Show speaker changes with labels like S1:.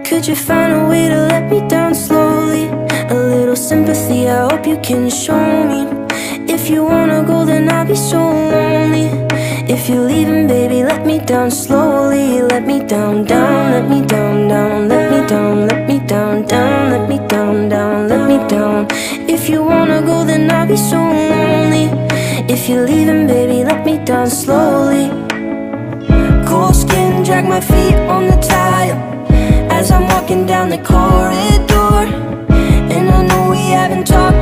S1: Could you find a way to let me down slowly? A little sympathy, I hope you can show me. If you wanna go, then I'll be so lonely. If you're leaving, baby, let me down slowly. Let me down, down, let me down, down. Let me down, let me down, down. Let me down, down, let me down. If you wanna go, then I'll be so lonely. If you're leaving, baby, let me down slowly. Cold skin, drag my feet on the tile as I'm walking down the corridor. And I know we haven't talked